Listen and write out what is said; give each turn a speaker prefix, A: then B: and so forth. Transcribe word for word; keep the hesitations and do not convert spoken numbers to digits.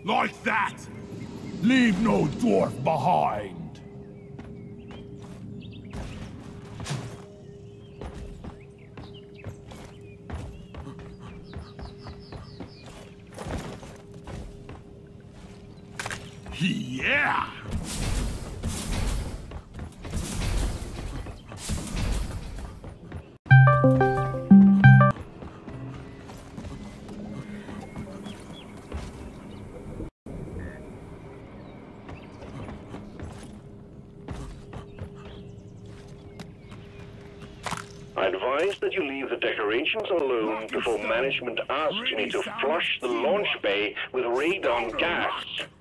A: Like that! Leave no dwarf behind! Yeah!
B: I advise that you leave the decorations alone before management asks me to flush the launch bay with radon gas.